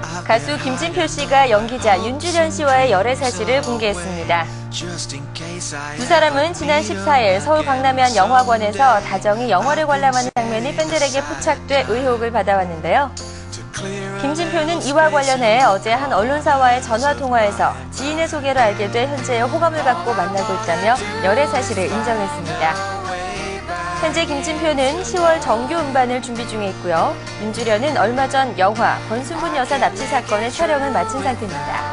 가수 김진표 씨가 연기자 윤주련 씨와의 열애 사실을 공개했습니다. 두 사람은 지난 14일 서울 강남의 한 영화관에서 다정히 영화를 관람하는 장면이 팬들에게 포착돼 의혹을 받아왔는데요. 김진표는 이와 관련해 어제 한 언론사와의 전화통화에서 지인의 소개로 알게 돼 현재의 호감을 갖고 만나고 있다며 열애 사실을 인정했습니다. 현재 김진표는 10월 정규 음반을 준비 중에 있고요. 윤주련은 얼마 전 영화 권순분 여사 납치 사건의 촬영을 마친 상태입니다.